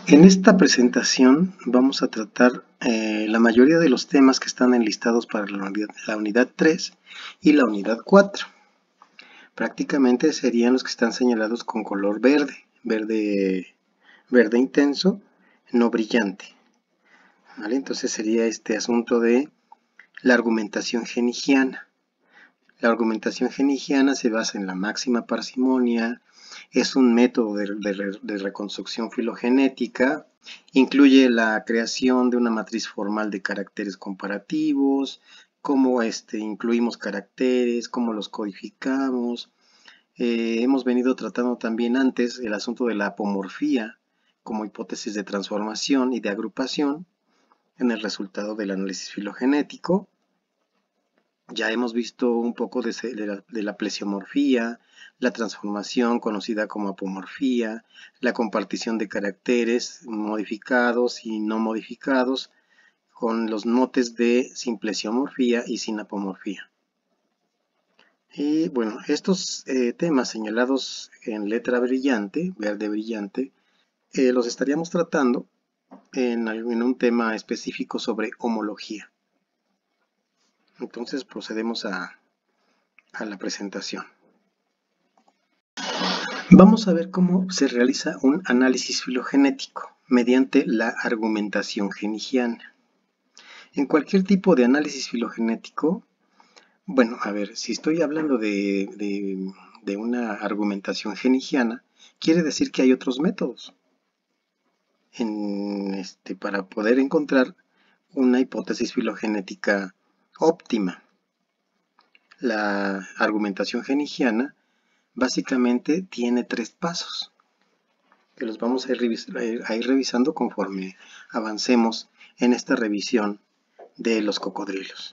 En esta presentación vamos a tratar la mayoría de los temas que están enlistados para la unidad 3 y la unidad 4. Prácticamente serían los que están señalados con color verde, verde intenso, no brillante. ¿Vale? Entonces sería este asunto de la argumentación genigiana. La argumentación genigiana se basa en la máxima parsimonia, es un método de reconstrucción filogenética, incluye la creación de una matriz formal de caracteres comparativos, cómo incluimos caracteres, cómo los codificamos. Hemos venido tratando también antes el asunto de la apomorfía como hipótesis de transformación y de agrupación en el resultado del análisis filogenético. Ya hemos visto un poco de la plesiomorfía, la transformación conocida como apomorfía, la compartición de caracteres modificados y no modificados con los motes de sin plesiomorfía y sin apomorfía. Y bueno, estos temas señalados en letra brillante, verde brillante, los estaríamos tratando en un tema específico sobre homología. Entonces procedemos a la presentación. Vamos a ver cómo se realiza un análisis filogenético mediante la argumentación genigiana. En cualquier tipo de análisis filogenético, bueno, a ver, si estoy hablando de una argumentación genigiana, quiere decir que hay otros métodos para poder encontrar una hipótesis filogenética óptima. La argumentación genigiana básicamente tiene 3 pasos, que los vamos a ir revisando conforme avancemos en esta revisión de los cocodrilos.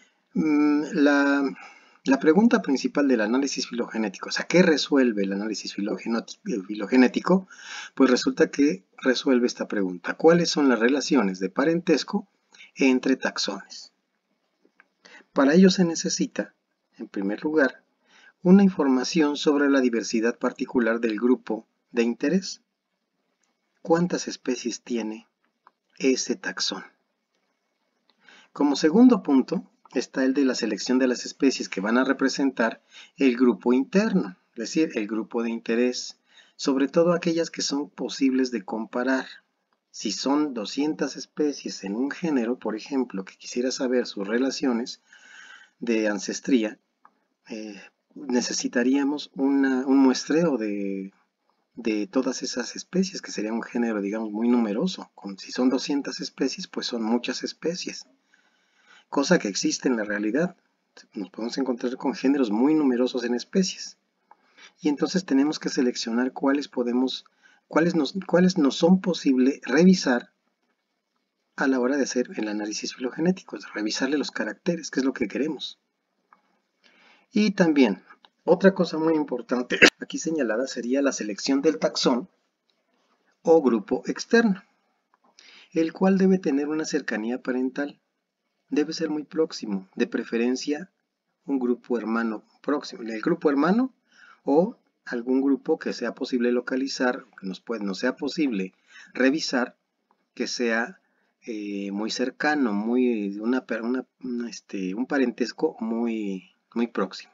La pregunta principal del análisis filogenético, o sea, ¿qué resuelve el análisis filogenético? Pues resulta que resuelve esta pregunta: ¿cuáles son las relaciones de parentesco entre taxones? Para ello se necesita, en primer lugar, una información sobre la diversidad particular del grupo de interés. ¿Cuántas especies tiene ese taxón? Como segundo punto está el de la selección de las especies que van a representar el grupo interno, es decir, el grupo de interés, sobre todo aquellas que son posibles de comparar. Si son 200 especies en un género, por ejemplo, que quisiera saber sus relaciones de ancestría, necesitaríamos un muestreo de todas esas especies, que sería un género, digamos, muy numeroso. Si son 200 especies, pues son muchas especies, cosa que existe en la realidad. Nos podemos encontrar con géneros muy numerosos en especies, y entonces tenemos que seleccionar cuáles nos son posible revisar a la hora de hacer el análisis filogenético, es revisarle los caracteres, que es lo que queremos. Y también, otra cosa muy importante aquí señalada sería la selección del taxón o grupo externo, el cual debe tener una cercanía parental, debe ser muy próximo, de preferencia un grupo hermano próximo, el grupo hermano o algún grupo que sea posible localizar, que nos sea posible revisar, que sea muy cercano, un parentesco muy próximo.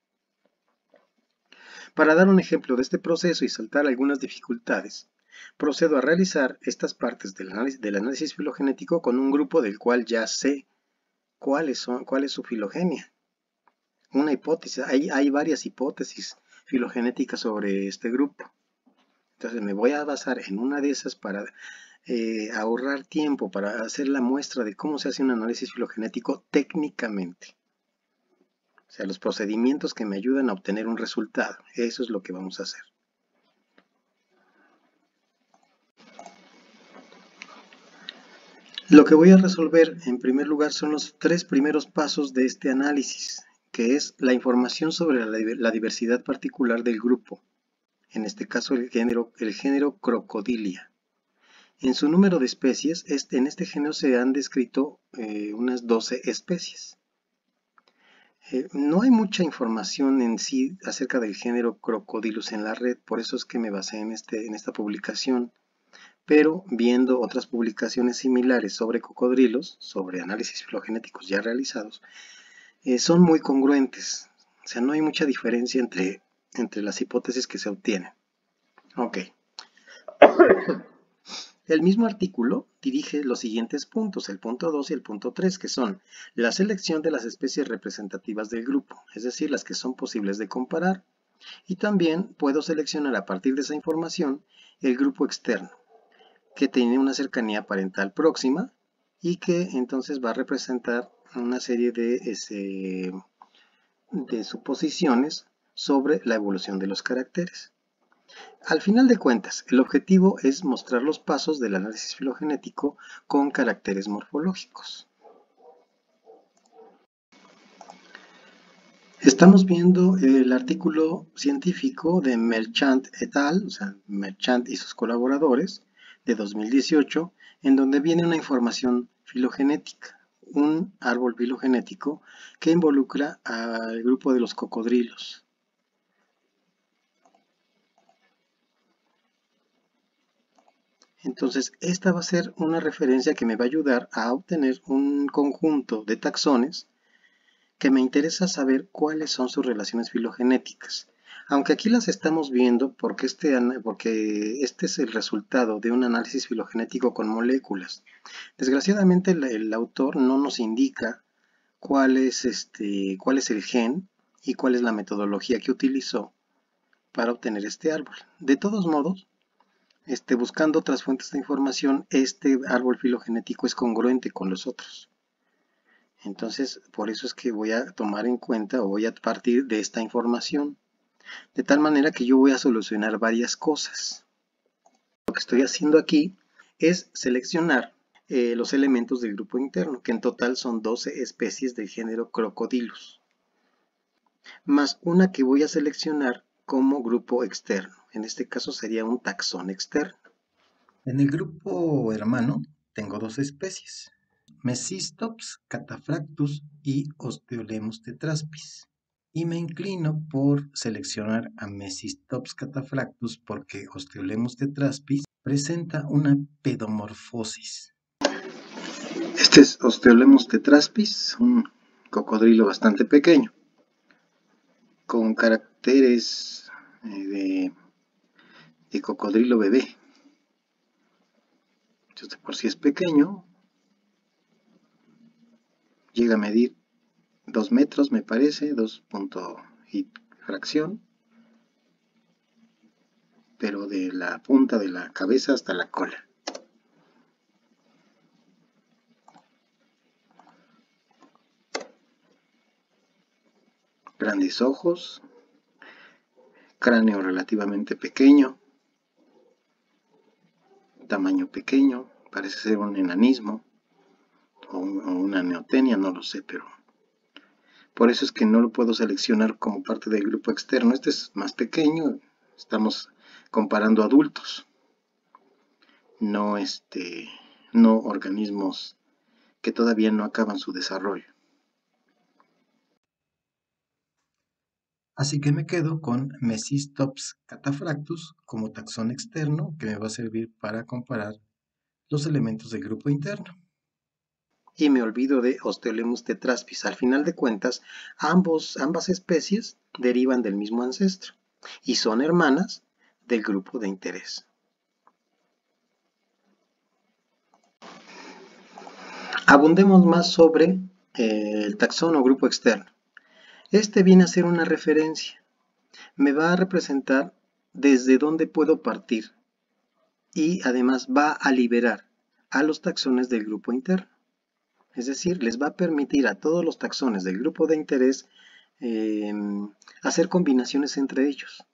Para dar un ejemplo de este proceso y saltar algunas dificultades, procedo a realizar estas partes del análisis filogenético con un grupo del cual ya sé cuál es su filogenia. Una hipótesis, hay varias hipótesis filogenéticas sobre este grupo. Entonces me voy a basar en una de esas para ahorrar tiempo, para hacer la muestra de cómo se hace un análisis filogenético técnicamente. O sea, los procedimientos que me ayudan a obtener un resultado. Eso es lo que vamos a hacer. Lo que voy a resolver en primer lugar son los 3 primeros pasos de este análisis, que es la información sobre la diversidad particular del grupo, en este caso el género Crocodilia. En su número de especies, en este género se han descrito unas 12 especies. No hay mucha información en sí acerca del género Crocodylus en la red, por eso es que me basé en esta publicación, pero viendo otras publicaciones similares sobre cocodrilos, sobre análisis filogenéticos ya realizados, son muy congruentes. O sea, no hay mucha diferencia entre las hipótesis que se obtienen. Ok. El mismo artículo dirige los siguientes puntos, el punto 2 y el punto 3, que son la selección de las especies representativas del grupo, es decir, las que son posibles de comparar, y también puedo seleccionar a partir de esa información el grupo externo, que tiene una cercanía parental próxima y que entonces va a representar una serie de suposiciones sobre la evolución de los caracteres. Al final de cuentas, el objetivo es mostrar los pasos del análisis filogenético con caracteres morfológicos. Estamos viendo el artículo científico de Merchant et al., o sea, Merchant y sus colaboradores, de 2018, en donde viene una información filogenética, un árbol filogenético que involucra al grupo de los cocodrilos. Entonces, esta va a ser una referencia que me va a ayudar a obtener un conjunto de taxones que me interesa saber cuáles son sus relaciones filogenéticas. Aunque aquí las estamos viendo porque este es el resultado de un análisis filogenético con moléculas. Desgraciadamente el autor no nos indica cuál es el gen y cuál es la metodología que utilizó para obtener este árbol. De todos modos, buscando otras fuentes de información, este árbol filogenético es congruente con los otros. Entonces, por eso es que voy a tomar en cuenta o voy a partir de esta información. De tal manera que yo voy a solucionar varias cosas. Lo que estoy haciendo aquí es seleccionar los elementos del grupo interno, que en total son 12 especies del género Crocodylus, más una que voy a seleccionar como grupo externo. En este caso sería un taxón externo. En el grupo hermano tengo dos especies, Mecistops cataphractus y Osteolemus tetraspis. Y me inclino por seleccionar a Mecistops cataphractus porque Osteolemus tetraspis presenta una pedomorfosis. Este es Osteolemus tetraspis, un cocodrilo bastante pequeño, con caracteres de cocodrilo bebé. Entonces, por si es pequeño, llega a medir 2 metros, me parece, 2 y fracción, pero de la punta de la cabeza hasta la cola. Grandes ojos, cráneo relativamente pequeño, tamaño pequeño, parece ser un enanismo o una neotenia, no lo sé, pero por eso es que no lo puedo seleccionar como parte del grupo externo. Este es más pequeño, estamos comparando adultos, no organismos que todavía no acaban su desarrollo. Así que me quedo con Mecistops cataphractus como taxón externo que me va a servir para comparar los elementos del grupo interno. Y me olvido de Osteolemus tetraspis. Al final de cuentas, ambas especies derivan del mismo ancestro y son hermanas del grupo de interés. Abundemos más sobre el taxón o grupo externo. Este viene a ser una referencia. Me va a representar desde dónde puedo partir y además va a liberar a los taxones del grupo interno. Es decir, les va a permitir a todos los taxones del grupo de interés hacer combinaciones entre ellos.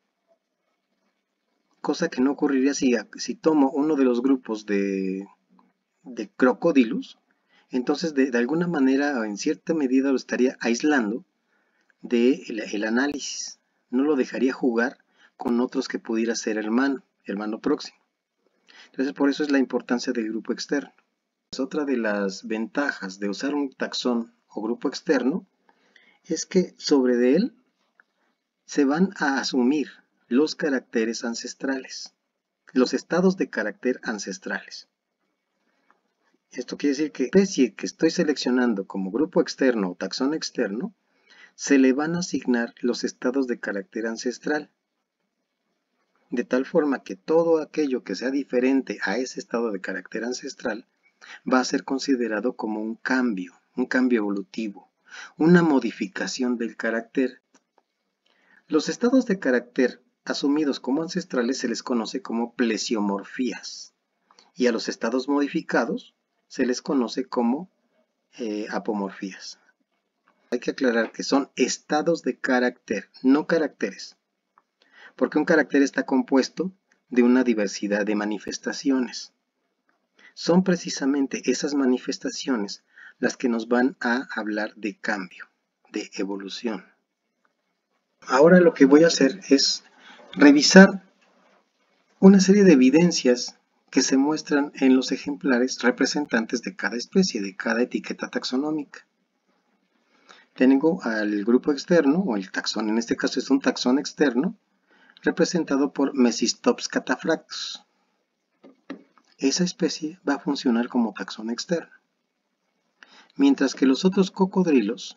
Cosa que no ocurriría si tomo uno de los grupos de Crocodylus, entonces de alguna manera o en cierta medida lo estaría aislando del análisis. No lo dejaría jugar con otros que pudiera ser hermano próximo. Entonces por eso es la importancia del grupo externo. Otra de las ventajas de usar un taxón o grupo externo es que sobre él se van a asumir los caracteres ancestrales. los estados de carácter ancestrales. Esto quiere decir que la especie que estoy seleccionando como grupo externo o taxón externo, se le van a asignar los estados de carácter ancestral, de tal forma que todo aquello que sea diferente a ese estado de carácter ancestral va a ser considerado como un cambio evolutivo, una modificación del carácter. Los estados de carácter asumidos como ancestrales se les conoce como plesiomorfías, y a los estados modificados se les conoce como apomorfías. Hay que aclarar que son estados de carácter, no caracteres, porque un carácter está compuesto de una diversidad de manifestaciones. Son precisamente esas manifestaciones las que nos van a hablar de cambio, de evolución. Ahora lo que voy a hacer es revisar una serie de evidencias que se muestran en los ejemplares representantes de cada especie, de cada etiqueta taxonómica. Tengo al grupo externo, o el taxón, en este caso es un taxón externo, representado por Mecistops cataphractus. Esa especie va a funcionar como taxón externo. Mientras que los otros cocodrilos,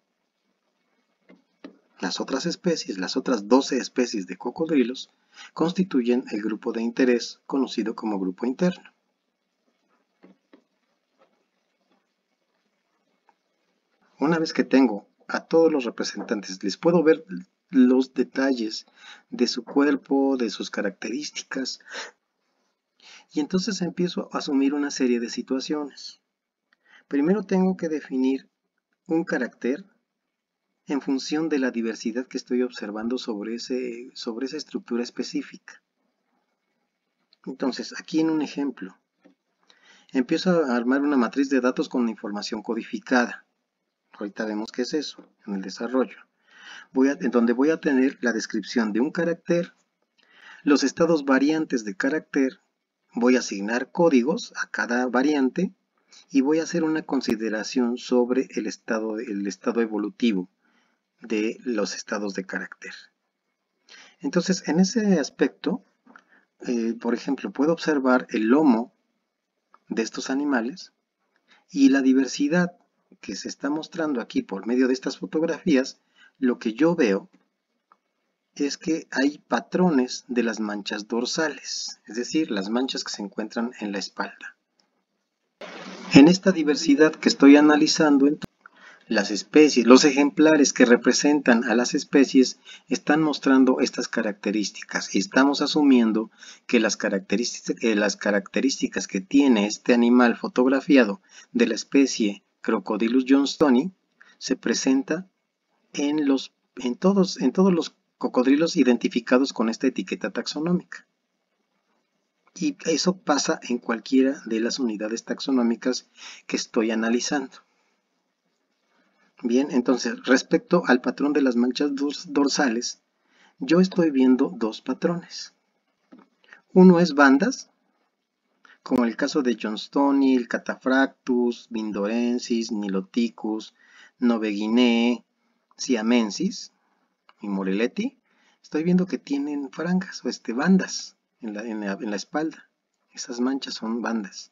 las otras especies, las otras 12 especies de cocodrilos, constituyen el grupo de interés conocido como grupo interno. Una vez que tengo a todos los representantes, les puedo ver los detalles de su cuerpo, de sus características, y entonces empiezo a asumir una serie de situaciones. Primero tengo que definir un carácter en función de la diversidad que estoy observando sobre esa estructura específica. Entonces, aquí en un ejemplo, empiezo a armar una matriz de datos con información codificada. Ahorita vemos qué es eso en el desarrollo. En donde voy a tener la descripción de un carácter, los estados variantes de carácter, voy a asignar códigos a cada variante y voy a hacer una consideración sobre el estado evolutivo de los estados de carácter. Entonces, en ese aspecto, por ejemplo, puedo observar el lomo de estos animales y la diversidad que se está mostrando aquí por medio de estas fotografías. Lo que yo veo es que hay patrones de las manchas dorsales, es decir, las manchas que se encuentran en la espalda. En esta diversidad que estoy analizando, las especies, los ejemplares que representan a las especies están mostrando estas características y estamos asumiendo que las características que tiene este animal fotografiado de la especie Crocodylus johnstoni se presenta en todos los cocodrilos identificados con esta etiqueta taxonómica. Y eso pasa en cualquiera de las unidades taxonómicas que estoy analizando. Bien, entonces, respecto al patrón de las manchas dorsales, yo estoy viendo dos patrones. Uno es bandas, como el caso de johnstoni, el cataphractus, vindorensis, niloticus, noveguinee, siamensis y morelletti. Estoy viendo que tienen franjas o bandas en la espalda. Esas manchas son bandas.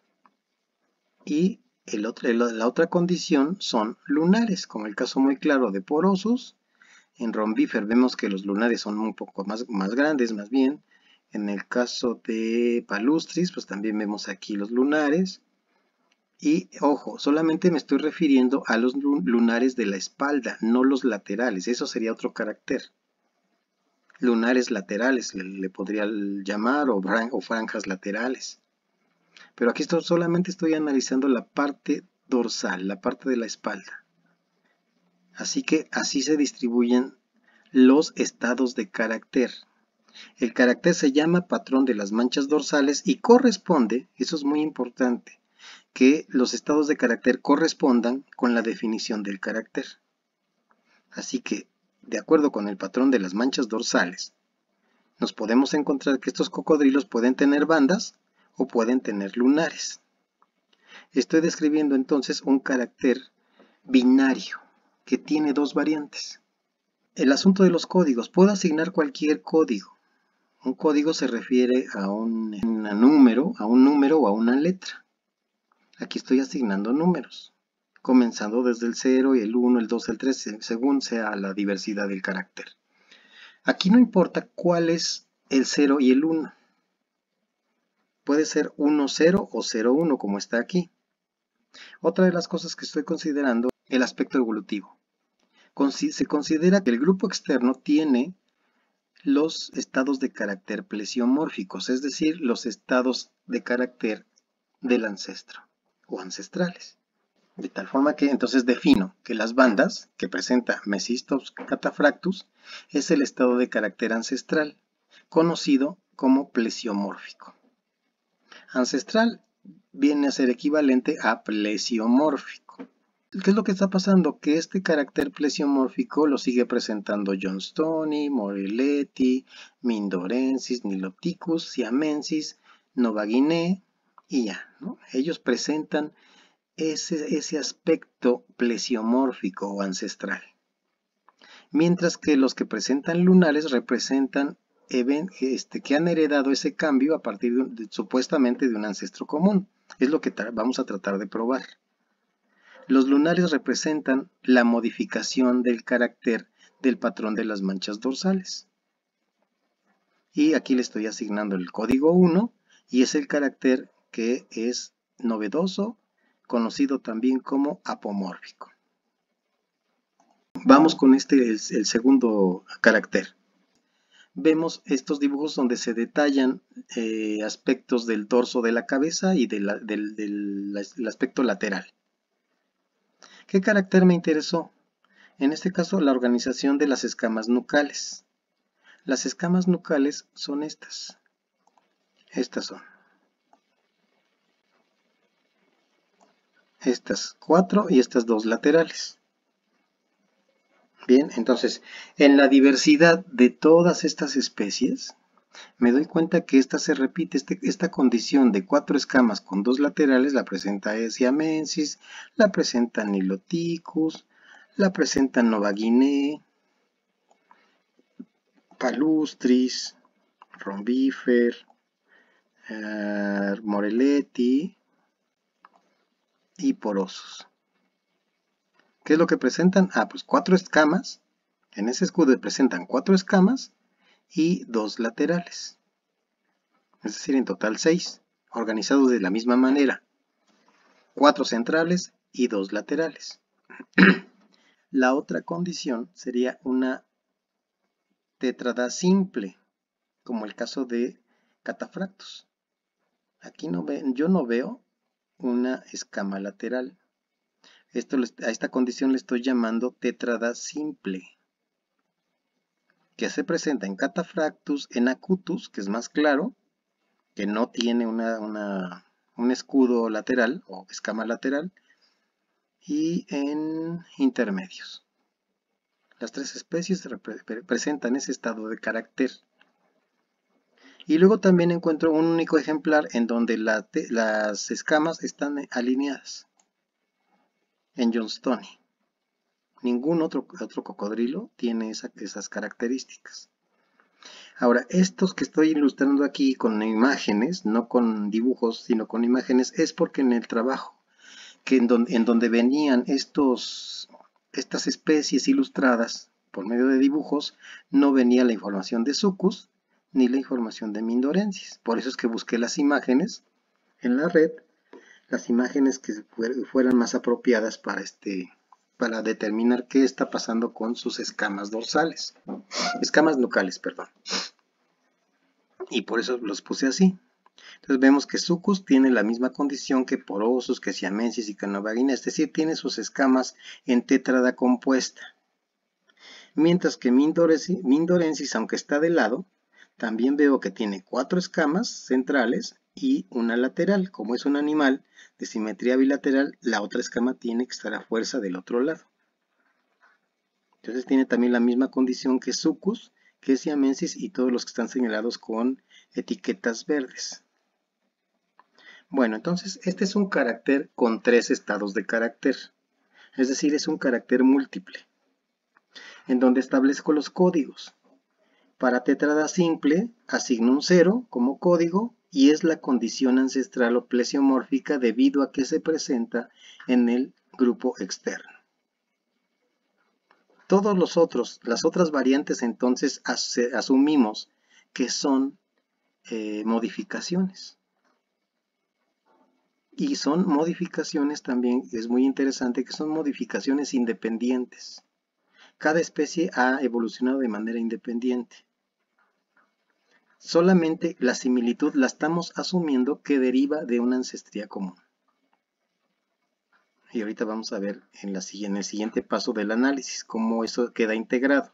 Y la otra condición son lunares, como el caso muy claro de Porosus. En Rombifer vemos que los lunares son un poco más grandes, más bien. En el caso de Palustris, pues también vemos aquí los lunares. Y ojo, solamente me estoy refiriendo a los lunares de la espalda, no los laterales. Eso sería otro carácter. Lunares laterales le podría llamar, o franjas laterales. Pero aquí solamente estoy analizando la parte dorsal, la parte de la espalda. Así que así se distribuyen los estados de carácter. El carácter se llama patrón de las manchas dorsales y corresponde, eso es muy importante, que los estados de carácter correspondan con la definición del carácter. Así que, de acuerdo con el patrón de las manchas dorsales, nos podemos encontrar que estos cocodrilos pueden tener bandas o pueden tener lunares. Estoy describiendo entonces un carácter binario que tiene dos variantes. El asunto de los códigos, puedo asignar cualquier código. Un código se refiere a un número o a una letra. Aquí estoy asignando números, comenzando desde el 0, el 1, el 2, el 3, según sea la diversidad del carácter. Aquí no importa cuál es el 0 y el 1. Puede ser 1, 0 o 0, 1, como está aquí. Otra de las cosas que estoy considerando es el aspecto evolutivo. Se considera que el grupo externo tiene los estados de carácter plesiomórficos, es decir, los estados de carácter del ancestro o ancestrales. De tal forma que entonces defino que las bandas que presenta Mecistops cataphractus es el estado de carácter ancestral, conocido como plesiomórfico. Ancestral viene a ser equivalente a plesiomórfico. ¿Qué es lo que está pasando? Que este carácter plesiomórfico lo sigue presentando Johnstonii, Morelletti, Mindorensis, Nilopithecus, Siamensis, Novaguinea y ya, ¿no? Ellos presentan ese aspecto plesiomórfico o ancestral. Mientras que los que presentan lunares representan que han heredado ese cambio a partir supuestamente de un ancestro común. Es lo que vamos a tratar de probar. Los lunares representan la modificación del carácter del patrón de las manchas dorsales. Y aquí le estoy asignando el código 1 y es el carácter que es novedoso, conocido también como apomórfico. Vamos con el segundo carácter. Vemos estos dibujos donde se detallan aspectos del dorso de la cabeza y del aspecto lateral. ¿Qué carácter me interesó? En este caso, la organización de las escamas nucales. Las escamas nucales son estas. Estas son. Estas 4 y estas 2 laterales. Bien, entonces, en la diversidad de todas estas especies, me doy cuenta que esta se repite, esta condición de 4 escamas con 2 laterales la presenta Siamensis, la presenta Nilopithecus, la presenta Novaguinea, Palustris, Rombifer, Morelletti y Porosus. ¿Qué es lo que presentan? Pues 4 escamas. En ese escudo presentan 4 escamas y 2 laterales. Es decir, en total 6, organizados de la misma manera. 4 centrales y 2 laterales. La otra condición sería una tétrada simple, como el caso de Cataphractus. Aquí yo no veo una escama lateral. A esta condición le estoy llamando tétrada simple, que se presenta en Cataphractus, en Acutus, que es más claro, que no tiene un escudo lateral o escama lateral, y en intermedios. Las 3 especies presentan ese estado de carácter. Y luego también encuentro un único ejemplar en donde las escamas están alineadas. En Johnstonii. Ningún otro cocodrilo tiene esas características. Ahora, estos que estoy ilustrando aquí con imágenes, no con dibujos, sino con imágenes, es porque en el trabajo, en donde venían estas especies ilustradas por medio de dibujos, no venía la información de Sucus ni la información de Mindorensis. Por eso es que busqué las imágenes en la red, las imágenes que fueran más apropiadas para determinar qué está pasando con sus escamas dorsales. Escamas nucales, perdón. Y por eso los puse así. Entonces vemos que Sucus tiene la misma condición que Porosus, que Siamensis y que Novaguinea, es decir, tiene sus escamas en tétrada compuesta. Mientras que Mindorensis, aunque está de lado, también veo que tiene 4 escamas centrales y una lateral. Como es un animal de simetría bilateral, la otra escama tiene que estar a fuerza del otro lado. Entonces tiene también la misma condición que Sucus, que Siamensis y todos los que están señalados con etiquetas verdes. Bueno, entonces este es un carácter con 3 estados de carácter. Es decir, es un carácter múltiple, en donde establezco los códigos. Para tetrada simple, asigno un 0 como código y es la condición ancestral o plesiomórfica debido a que se presenta en el grupo externo. Todos las otras variantes entonces asumimos que son modificaciones. Y son modificaciones también, es muy interesante que son modificaciones independientes. Cada especie ha evolucionado de manera independiente. Solamente la similitud la estamos asumiendo que deriva de una ancestría común. Y ahorita vamos a ver en el siguiente paso del análisis cómo eso queda integrado.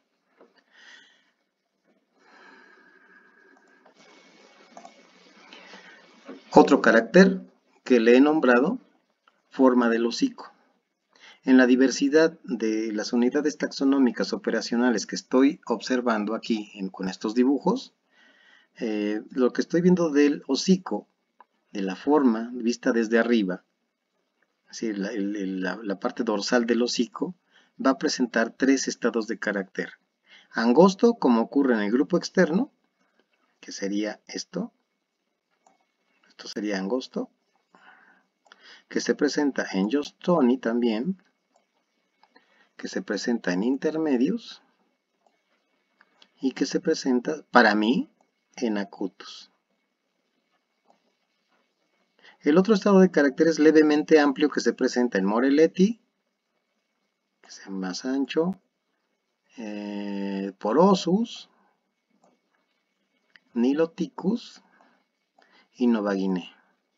Otro carácter que le he nombrado, forma del hocico. En la diversidad de las unidades taxonómicas operacionales que estoy observando aquí con estos dibujos, lo que estoy viendo del hocico, de la forma vista desde arriba, es decir, la parte dorsal del hocico, va a presentar 3 estados de carácter. Angosto, como ocurre en el grupo externo, que sería esto sería angosto, que se presenta en Johnstoni también, que se presenta en intermedios, y que se presenta, para mí, en acutus. El otro estado de carácter es levemente amplio que se presenta en Morelletti, que es más ancho, Porosus, Niloticus y Novaguinea.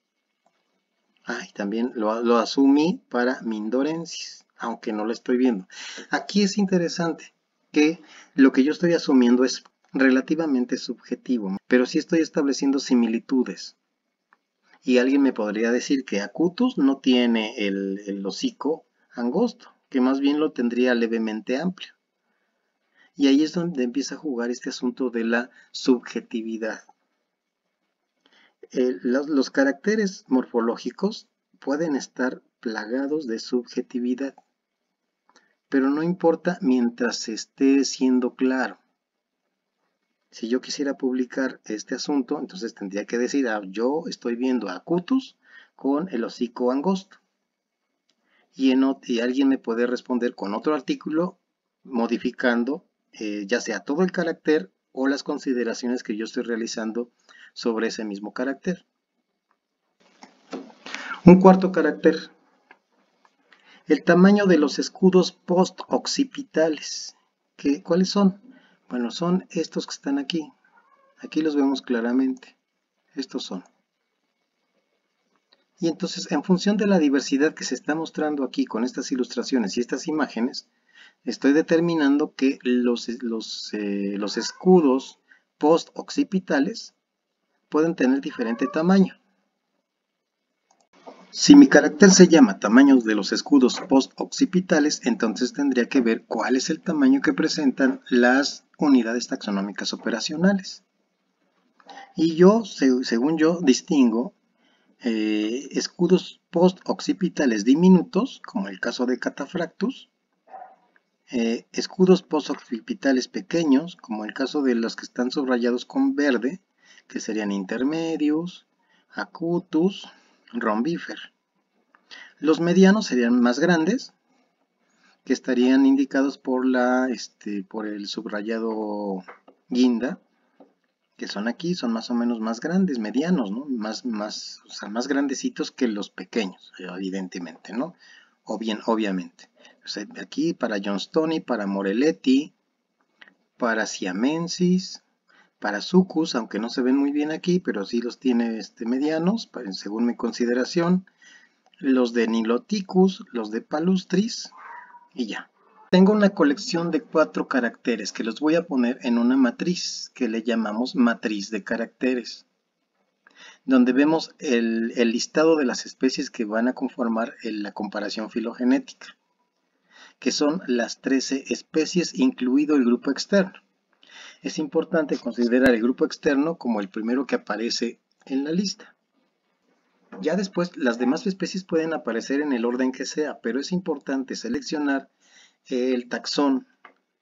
Y también lo asumí para Mindorensis, aunque no lo estoy viendo. Aquí es interesante que lo que yo estoy asumiendo es relativamente subjetivo, pero sí estoy estableciendo similitudes. Y alguien me podría decir que acutus no tiene el hocico angosto, que más bien lo tendría levemente amplio. Y ahí es donde empieza a jugar este asunto de la subjetividad. Los caracteres morfológicos pueden estar plagados de subjetividad, pero no importa mientras esté siendo claro. Si yo quisiera publicar este asunto, entonces tendría que decir, yo estoy viendo a acutus con el hocico angosto. Y alguien me puede responder con otro artículo modificando ya sea todo el carácter o las consideraciones que yo estoy realizando sobre ese mismo carácter. Un cuarto carácter, el tamaño de los escudos post-occipitales. ¿Cuáles son? Bueno, son estos que están aquí. Aquí los vemos claramente. Estos son. Y entonces, en función de la diversidad que se está mostrando aquí con estas ilustraciones y estas imágenes, estoy determinando que los escudos post-occipitales pueden tener diferente tamaño. Si mi carácter se llama tamaños de los escudos post-occipitales, entonces tendría que ver cuál es el tamaño que presentan las unidades taxonómicas operacionales. Y yo, según yo, distingo escudos post-occipitales diminutos, como el caso de Cataphractus, escudos post-occipitales pequeños, como el caso de los que están subrayados con verde, que serían intermedius, acutus, rombifer. Los medianos serían más grandes, que estarían indicados por el subrayado guinda, que son aquí, son más o menos más grandes, medianos, ¿no? Más grandecitos que los pequeños, evidentemente, ¿no? Obviamente. O sea, aquí para Johnstoni, para Morelletti, para Siamensis, para Sucus, aunque no se ven muy bien aquí, pero sí los tiene medianos, según mi consideración. Los de Niloticus, los de Palustris, y ya. Tengo una colección de 4 caracteres que los voy a poner en una matriz que le llamamos matriz de caracteres, donde vemos el listado de las especies que van a conformar la comparación filogenética, que son las 13 especies incluido el grupo externo. Es importante considerar el grupo externo como el primero que aparece en la lista. Ya después las demás especies pueden aparecer en el orden que sea, pero es importante seleccionar el taxón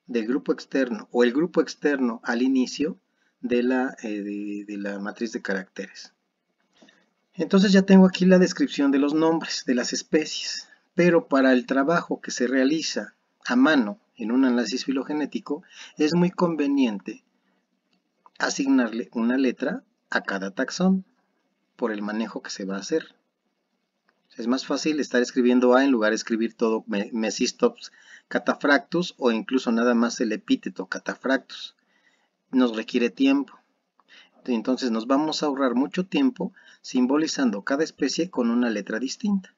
del grupo externo o el grupo externo al inicio de la matriz de caracteres. Entonces ya tengo aquí la descripción de los nombres de las especies, pero para el trabajo que se realiza a mano en un análisis filogenético es muy conveniente asignarle una letra a cada taxón por el manejo que se va a hacer. Es más fácil estar escribiendo A en lugar de escribir todo Mecistops cataphractus o incluso nada más el epíteto cataphractus. Nos requiere tiempo. Entonces nos vamos a ahorrar mucho tiempo simbolizando cada especie con una letra distinta,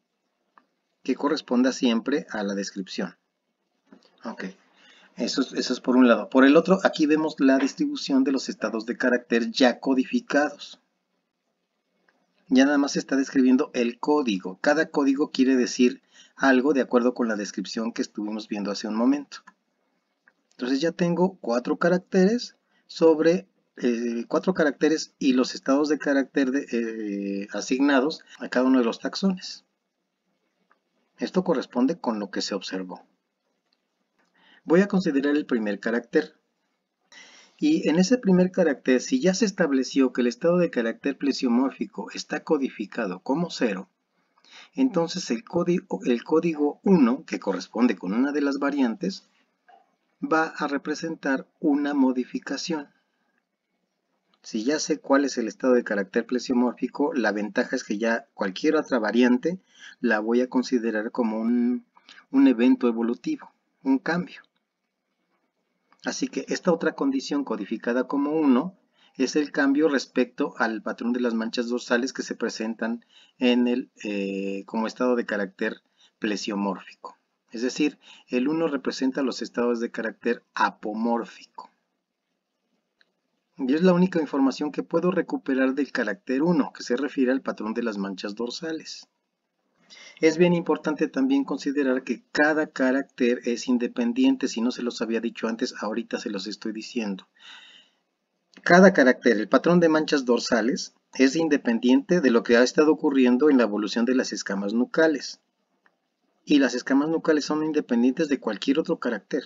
que corresponda siempre a la descripción. Ok, eso es por un lado. Por el otro, aquí vemos la distribución de los estados de carácter ya codificados. Ya nada más se está describiendo el código. Cada código quiere decir algo de acuerdo con la descripción que estuvimos viendo hace un momento. Entonces ya tengo 4 caracteres sobre 4 caracteres y los estados de carácter asignados a cada uno de los taxones. Esto corresponde con lo que se observó. Voy a considerar el primer carácter. Y en ese primer carácter, si ya se estableció que el estado de carácter plesiomórfico está codificado como 0, entonces el código 1, que corresponde con una de las variantes, va a representar una modificación. Si ya sé cuál es el estado de carácter plesiomórfico, la ventaja es que ya cualquier otra variante la voy a considerar como un evento evolutivo, un cambio. Así que esta otra condición codificada como 1 es el cambio respecto al patrón de las manchas dorsales que se presentan en como estado de carácter plesiomórfico. Es decir, el 1 representa los estados de carácter apomórfico. Y es la única información que puedo recuperar del carácter 1, que se refiere al patrón de las manchas dorsales. Es bien importante también considerar que cada carácter es independiente. Si no se los había dicho antes, ahorita se los estoy diciendo. Cada carácter, el patrón de manchas dorsales, es independiente de lo que ha estado ocurriendo en la evolución de las escamas nucales. Y las escamas nucales son independientes de cualquier otro carácter.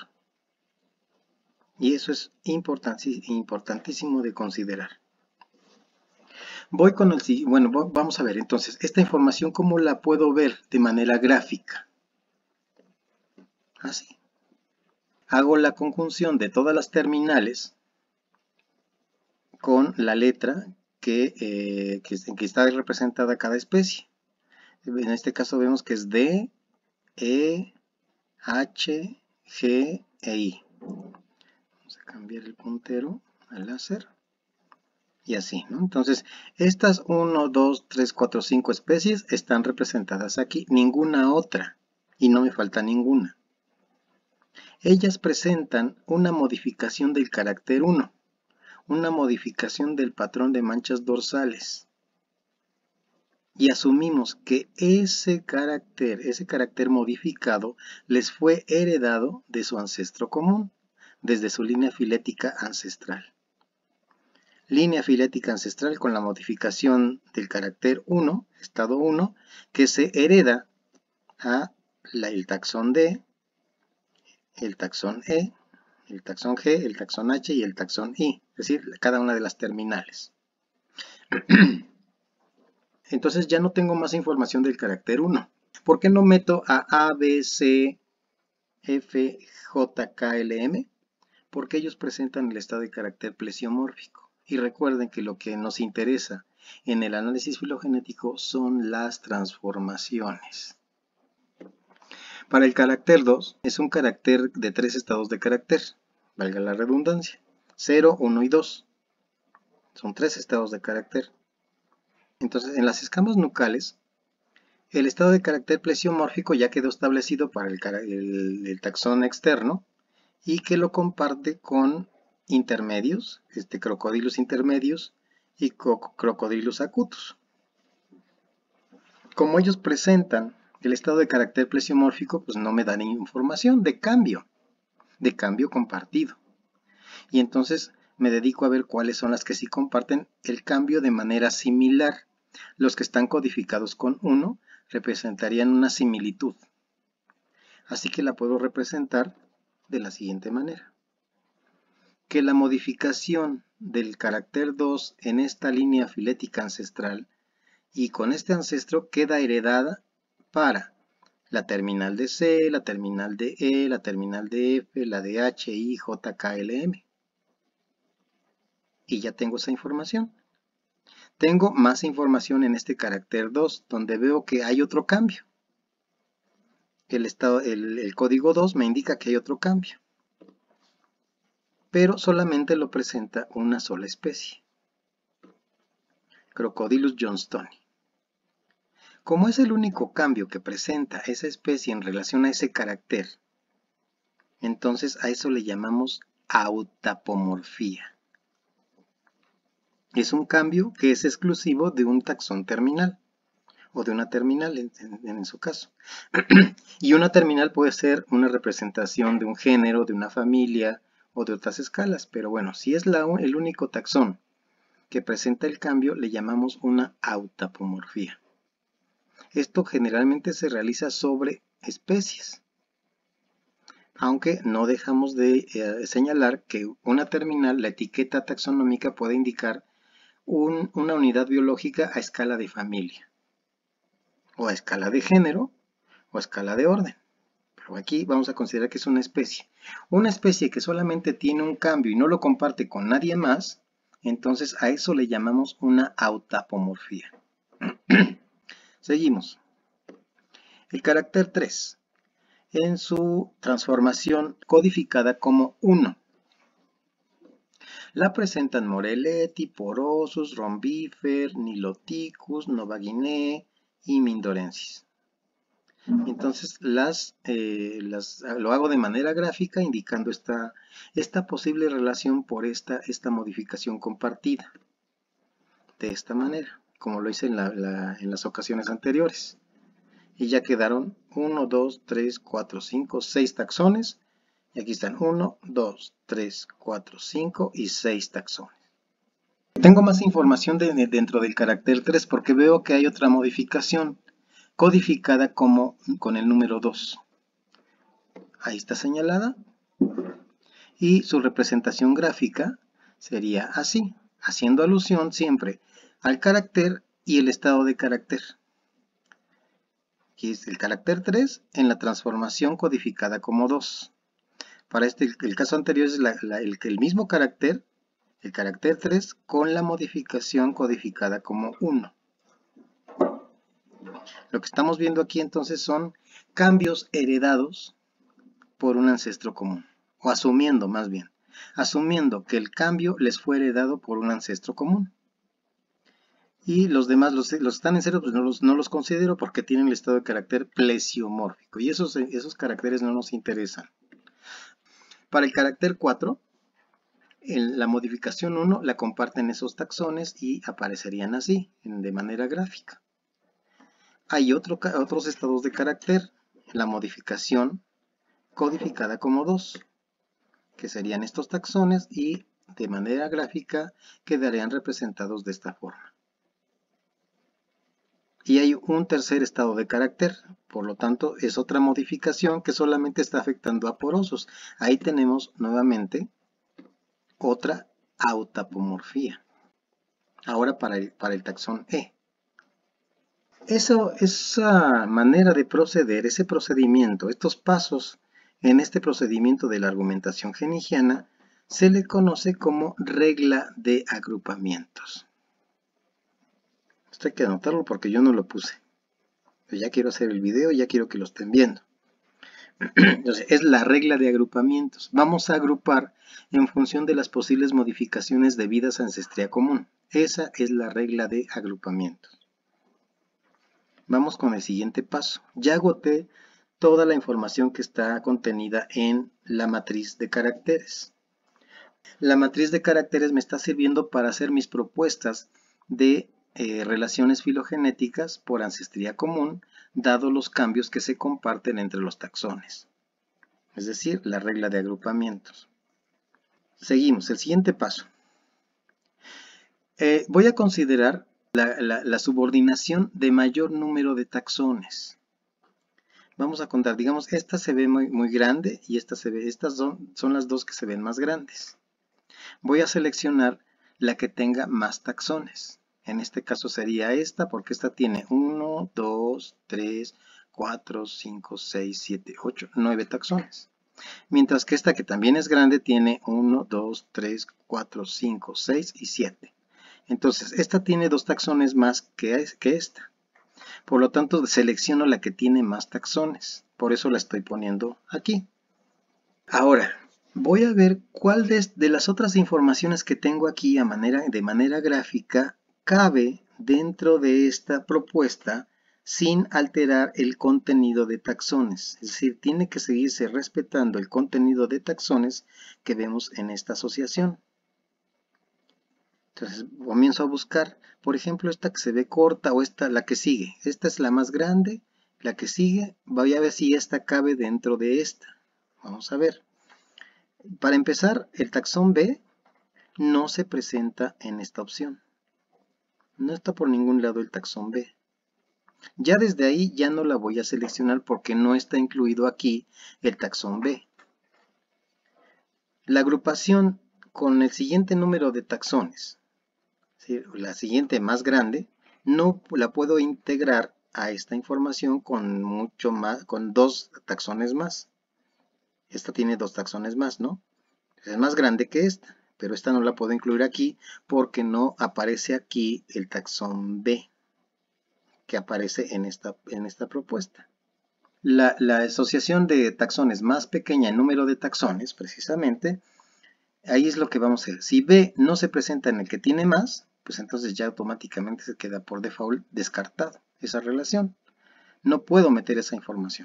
Y eso es importantísimo de considerar. Voy con el siguiente. Bueno, vamos a ver entonces, esta información cómo la puedo ver de manera gráfica. Así. Hago la conjunción de todas las terminales con la letra que está representada cada especie. En este caso vemos que es D, E, H, G e I. Vamos a cambiar el puntero al láser. Y así, ¿no? Entonces, estas 1, 2, 3, 4, 5 especies están representadas aquí, ninguna otra, y no me falta ninguna. Ellas presentan una modificación del carácter 1, una modificación del patrón de manchas dorsales. Y asumimos que ese carácter modificado les fue heredado de su ancestro común, desde su línea filética ancestral. Línea filética ancestral con la modificación del carácter 1, estado 1, que se hereda a el taxón D, el taxón E, el taxón G, el taxón H y el taxón I, es decir, cada una de las terminales. Entonces ya no tengo más información del carácter 1. ¿Por qué no meto a B, C, F, J, K, L, M? Porque ellos presentan el estado de carácter plesiomórfico. Y recuerden que lo que nos interesa en el análisis filogenético son las transformaciones. Para el carácter 2 es un carácter de 3 estados de carácter, valga la redundancia, 0, 1 y 2. Son 3 estados de carácter. Entonces, en las escamas nucales, el estado de carácter plesiomórfico ya quedó establecido para el taxón externo y que lo comparte con intermedios, Crocodylus intermedius y Crocodylus acutus. Como ellos presentan el estado de carácter plesiomórfico, pues no me dan información de cambio compartido. Y entonces me dedico a ver cuáles son las que sí comparten el cambio de manera similar. Los que están codificados con 1 representarían una similitud. Así que la puedo representar de la siguiente manera. Que la modificación del carácter 2 en esta línea filética ancestral y con este ancestro queda heredada para la terminal de C, la terminal de E, la terminal de F, la de H, I, J, K, L, M. Y ya tengo esa información. Tengo más información en este carácter 2, donde veo que hay otro cambio. El código 2 me indica que hay otro cambio, pero solamente lo presenta una sola especie, Crocodylus johnstoni. Como es el único cambio que presenta esa especie en relación a ese carácter, entonces a eso le llamamos autapomorfía. Es un cambio que es exclusivo de un taxón terminal, o de una terminal en su caso. Y una terminal puede ser una representación de un género, de una familia o de otras escalas, pero bueno, si es el único taxón que presenta el cambio, le llamamos una autapomorfía. Esto generalmente se realiza sobre especies, aunque no dejamos de señalar que una terminal, la etiqueta taxonómica puede indicar una unidad biológica a escala de familia, o a escala de género, o a escala de orden. Pero aquí vamos a considerar que es una especie. Una especie que solamente tiene un cambio y no lo comparte con nadie más, entonces a eso le llamamos una autapomorfía. Seguimos. El carácter 3, en su transformación codificada como 1. La presentan Morelletti, Porosus, Rombifer, Niloticus, Novaguinea y Mindorensis. Entonces lo hago de manera gráfica indicando esta posible relación por esta modificación compartida. De esta manera, como lo hice en las ocasiones anteriores. Y ya quedaron 1, 2, 3, 4, 5, 6 taxones. Y aquí están 1, 2, 3, 4, 5 y 6 taxones. Tengo más información dentro del carácter 3 porque veo que hay otra modificación codificada con el número 2. Ahí está señalada. Y su representación gráfica sería así, haciendo alusión siempre al carácter y el estado de carácter. Aquí es el carácter 3 en la transformación codificada como 2. Para el caso anterior es el mismo carácter, el carácter 3 con la modificación codificada como 1. Lo que estamos viendo aquí entonces son cambios heredados por un ancestro común, o asumiendo más bien, asumiendo que el cambio les fue heredado por un ancestro común. Y los demás, los están en cero, pues no los considero porque tienen el estado de carácter plesiomórfico, y esos caracteres no nos interesan. Para el carácter 4, la modificación 1 la comparten esos taxones y aparecerían así, de manera gráfica. Hay otros estados de carácter, la modificación codificada como 2, que serían estos taxones y de manera gráfica quedarían representados de esta forma. Y hay un tercer estado de carácter, por lo tanto es otra modificación que solamente está afectando a porosos. Ahí tenemos nuevamente otra autapomorfía. Ahora para el taxón E. Esa manera de proceder, ese procedimiento, estos pasos en este procedimiento de la argumentación genigiana se le conoce como regla de agrupamientos. Esto hay que anotarlo porque yo no lo puse. Pero ya quiero hacer el video, ya quiero que lo estén viendo. Entonces, es la regla de agrupamientos. Vamos a agrupar en función de las posibles modificaciones debidas a ancestría común. Esa es la regla de agrupamientos. Vamos con el siguiente paso. Ya agoté toda la información que está contenida en la matriz de caracteres. La matriz de caracteres me está sirviendo para hacer mis propuestas de relaciones filogenéticas por ancestría común, dado los cambios que se comparten entre los taxones. Es decir, la regla de agrupamientos. Seguimos, el siguiente paso. Voy a considerar la subordinación de mayor número de taxones. Vamos a contar, digamos, esta se ve muy grande y esta se ve, estas son las dos que se ven más grandes. Voy a seleccionar la que tenga más taxones. En este caso sería esta, porque esta tiene 1, 2, 3, 4, 5, 6, 7, 8, 9 taxones. Mientras que esta, que también es grande, tiene 1, 2, 3, 4, 5, 6 y 7. Entonces, esta tiene 2 taxones más que esta. Por lo tanto, selecciono la que tiene más taxones. Por eso la estoy poniendo aquí. Ahora, voy a ver cuál de las otras informaciones que tengo aquí de manera gráfica cabe dentro de esta propuesta sin alterar el contenido de taxones. Es decir, tiene que seguirse respetando el contenido de taxones que vemos en esta asociación. Entonces comienzo a buscar, por ejemplo, esta que se ve corta o esta, la que sigue. Esta es la más grande, la que sigue, voy a ver si esta cabe dentro de esta. Vamos a ver. Para empezar, el taxón B no se presenta en esta opción. No está por ningún lado el taxón B. Ya desde ahí ya no la voy a seleccionar porque no está incluido aquí el taxón B. La agrupación con el siguiente número de taxones, ¿sí?, la siguiente más grande, no la puedo integrar a esta información con mucho más, con 2 taxones más. Esta tiene 2 taxones más, ¿no? Es más grande que esta, pero esta no la puedo incluir aquí porque no aparece aquí el taxón B que aparece en esta propuesta. La asociación de taxones más pequeña en número de taxones, precisamente, ahí es lo que vamos a hacer. Si B no se presenta en el que tiene más, pues entonces ya automáticamente se queda por default descartado esa relación. No puedo meter esa información.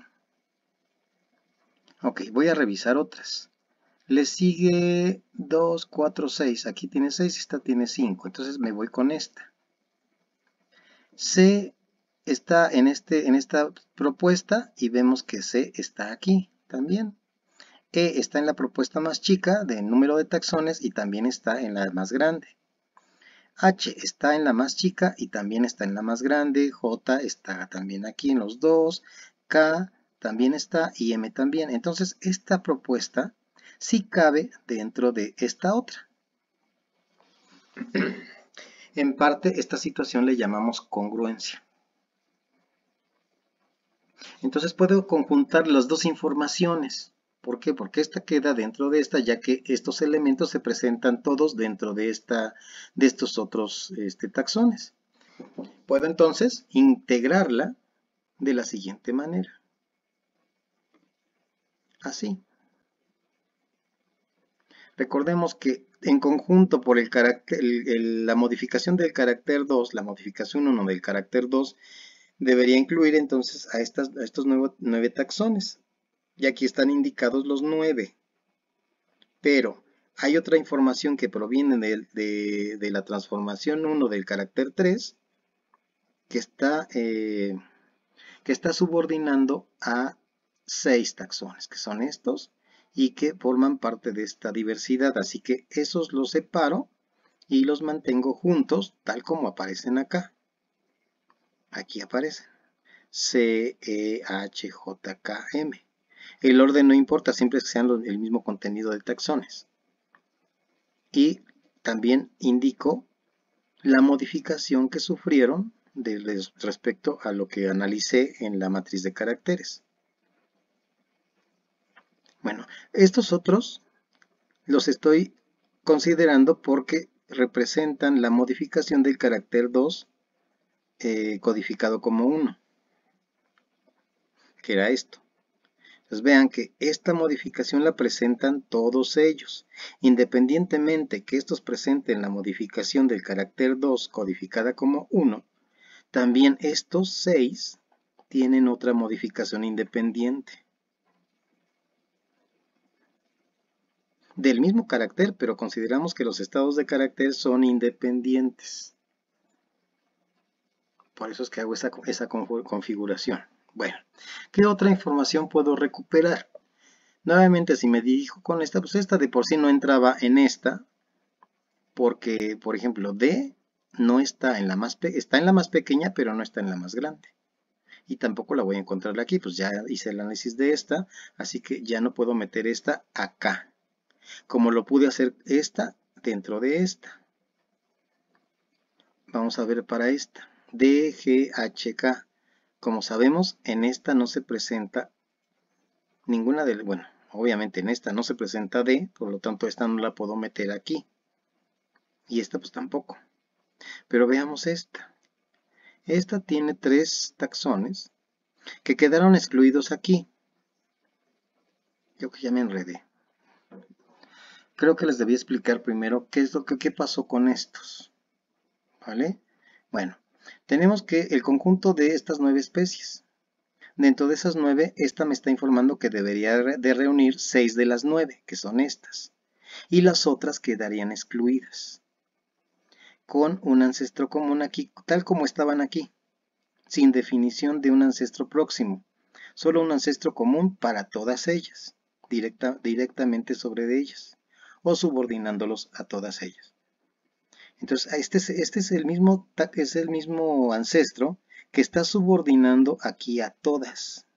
Ok, voy a revisar otras. Le sigue 2, 4, 6. Aquí tiene 6 y esta tiene 5. Entonces me voy con esta. C está en esta propuesta y vemos que C está aquí también. E está en la propuesta más chica de número de taxones y también está en la más grande. H está en la más chica y también está en la más grande. J está también aquí en los dos. K también está y M también. Entonces esta propuesta sí cabe dentro de esta otra. En parte, esta situación le llamamos congruencia. Entonces puedo conjuntar las dos informaciones. ¿Por qué? Porque esta queda dentro de esta, ya que estos elementos se presentan todos dentro de estos otros taxones. Puedo entonces integrarla de la siguiente manera. Así. Recordemos que en conjunto por la modificación del carácter 2, la modificación 1 del carácter 2, debería incluir entonces a estos 9 taxones. Y aquí están indicados los 9. Pero hay otra información que proviene de la transformación 1 del carácter 3 que está subordinando a 6 taxones, que son estos, y que forman parte de esta diversidad. Así que esos los separo y los mantengo juntos, tal como aparecen acá. Aquí aparecen. C, E, H, J, K, M. El orden no importa, siempre que sean el mismo contenido de taxones. Y también indico la modificación que sufrieron respecto a lo que analicé en la matriz de caracteres. Bueno, estos otros los estoy considerando porque representan la modificación del carácter 2 codificado como 1, que era esto. Entonces vean que esta modificación la presentan todos ellos. Independientemente que estos presenten la modificación del carácter 2 codificada como 1, también estos 6 tienen otra modificación independiente. Del mismo carácter, pero consideramos que los estados de carácter son independientes. Por eso es que hago esa configuración. Bueno, ¿qué otra información puedo recuperar? Nuevamente, si me dirijo con esta, pues esta de por sí no entraba en esta, porque, por ejemplo, D no está en la más pequeña, pero no está en la más grande. y tampoco la voy a encontrar aquí, pues ya hice el análisis de esta, así que ya no puedo meter esta acá, como lo pude hacer esta dentro de esta. Vamos a ver para esta, DGHK. Como sabemos, en esta no se presenta ninguna de, bueno, obviamente en esta no se presenta D, por lo tanto esta no la puedo meter aquí. Y esta pues tampoco. Pero veamos esta. Esta tiene 3 taxones que quedaron excluidos aquí. Yo que ya me enredé. Creo que les debí explicar primero qué pasó con estos. ¿Vale? Bueno, tenemos que el conjunto de estas 9 especies. Dentro de esas 9, esta me está informando que debería de reunir 6 de las 9, que son estas. Y las otras quedarían excluidas. Con un ancestro común aquí, tal como estaban aquí. Sin definición de un ancestro próximo. Solo un ancestro común para todas ellas. Directamente sobre de ellas. O subordinándolos a todas ellas. Entonces, este es el mismo ancestro que está subordinando aquí a todas.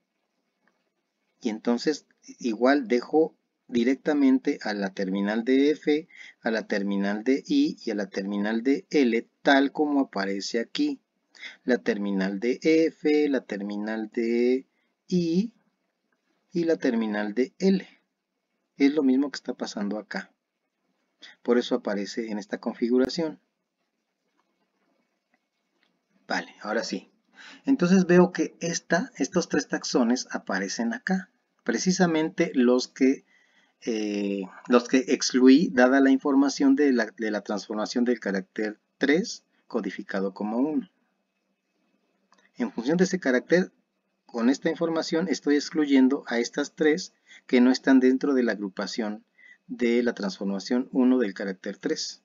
Y entonces, igual dejo directamente a la terminal de F, a la terminal de I y a la terminal de L, tal como aparece aquí. La terminal de F, la terminal de I y la terminal de L. Es lo mismo que está pasando acá. Por eso aparece en esta configuración. Vale, ahora sí. Entonces veo que estos 3 taxones aparecen acá. Precisamente los que excluí dada la información de la transformación del carácter 3 codificado como 1. En función de ese carácter, con esta información estoy excluyendo a estas 3 que no están dentro de la agrupación de la transformación 1 del carácter 3.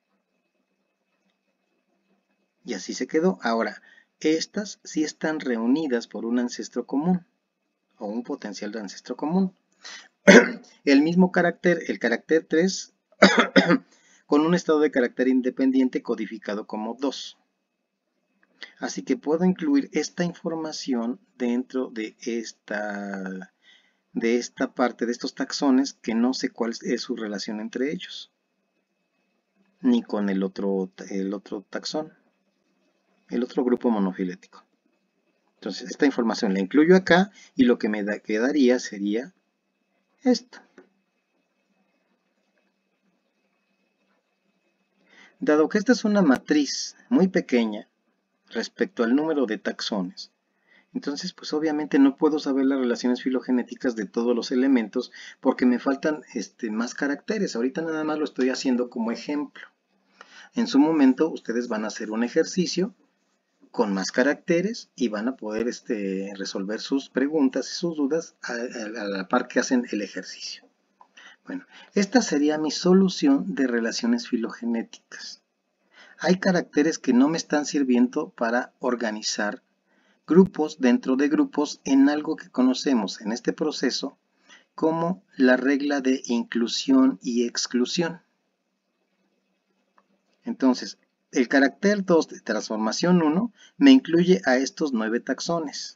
Y así se quedó. Ahora, estas sí están reunidas por un ancestro común o un potencial de ancestro común. El mismo carácter, el carácter 3, con un estado de carácter independiente codificado como 2. Así que puedo incluir esta información dentro de esta parte de estos taxones que no sé cuál es su relación entre ellos, ni con el otro taxón, el otro grupo monofilético. Entonces esta información la incluyo acá y lo que me quedaría sería esto. Dado que esta es una matriz muy pequeña respecto al número de taxones, entonces pues obviamente no puedo saber las relaciones filogenéticas de todos los elementos porque me faltan más caracteres. Ahorita nada más lo estoy haciendo como ejemplo. En su momento ustedes van a hacer un ejercicio con más caracteres y van a poder resolver sus preguntas y sus dudas a la par que hacen el ejercicio. Bueno, esta sería mi solución de relaciones filogenéticas. Hay caracteres que no me están sirviendo para organizar grupos dentro de grupos en algo que conocemos en este proceso como la regla de inclusión y exclusión. Entonces, el carácter 2 de transformación 1 me incluye a estos 9 taxones.